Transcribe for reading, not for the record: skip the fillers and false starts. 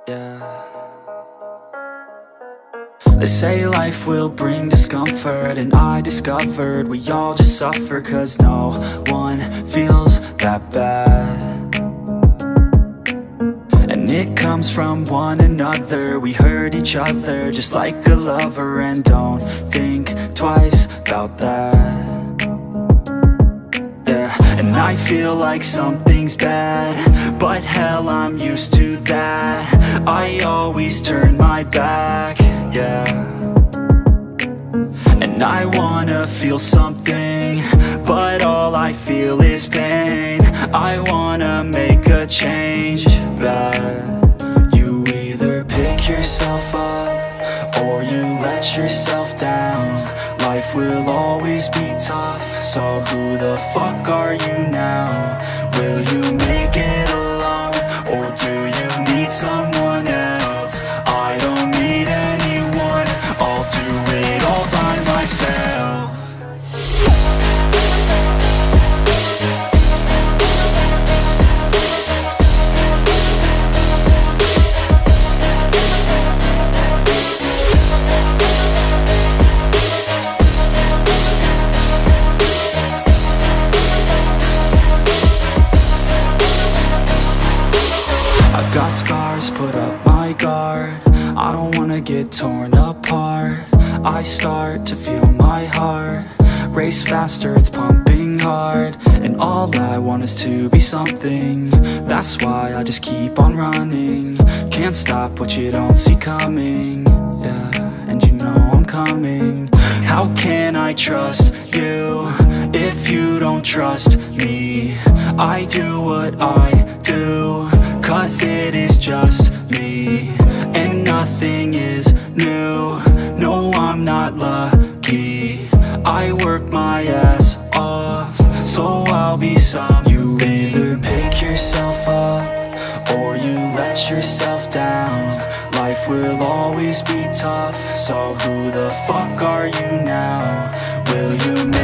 Yeah. They say life will bring discomfort, and I discovered we all just suffer, 'cause no one feels that bad. And it comes from one another. We hurt each other just like a lover, and don't think twice about that. Yeah, and I feel like something's bad, but hell, I'm used to that. I always turn my back, yeah. And I wanna feel something, but all I feel is pain. I wanna make a change, but you either pick yourself up or you let yourself down. Life will always be tough, so who the fuck are you now? Will you make it alone, or do you need someone else? I don't need anyone, I'll do it all by myself. Got scars, put up my guard. I don't wanna get torn apart. I start to feel my heart race faster, it's pumping hard. And all I want is to be something. That's why I just keep on running. Can't stop what you don't see coming. Yeah, and you know I'm coming. How can I trust you if you don't trust me? I do what I do, 'cause it is just me, and nothing is new. No, I'm not lucky. I work my ass off, so I'll be some. You either pick yourself up or you let yourself down. Life will always be tough, so who the fuck are you now? Will you make